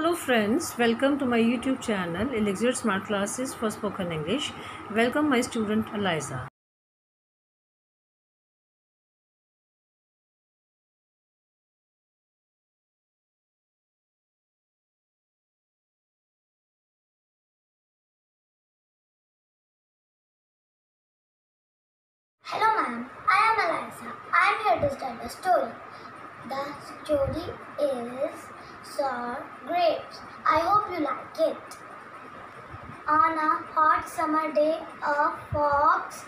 Hello friends, welcome to my YouTube channel Elixir Smart Classes for Spoken English. Welcome my student Eliza. Hello ma'am, I am Eliza. I am here to tell a story. The story is Sour Grapes. I hope you like it. On a hot summer day, a fox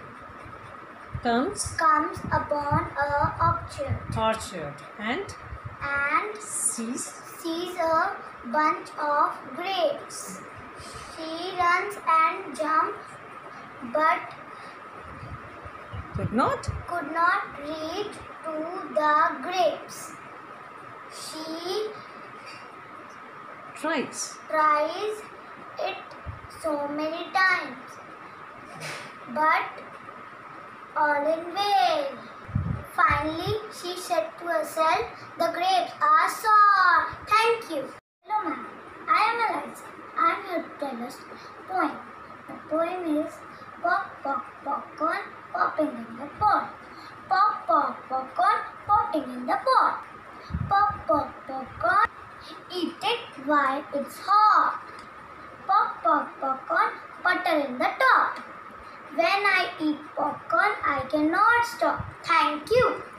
comes upon a orchard and sees a bunch of grapes. She runs and jumps but Could not reach to the grapes. She tries it so many times, but all in vain. Finally, she said to herself, "The grapes are sour." Thank you. Hello, ma'am. I am Eliza. I am here to tell us a poem. The poem is Pop, pop, popcorn, popping in the pot. Pop, pop, popcorn, popping in the pot. Pop, pop, popcorn, eat it while it's hot. Pop, pop, popcorn, butter in the top. When I eat popcorn, I cannot stop. Thank you.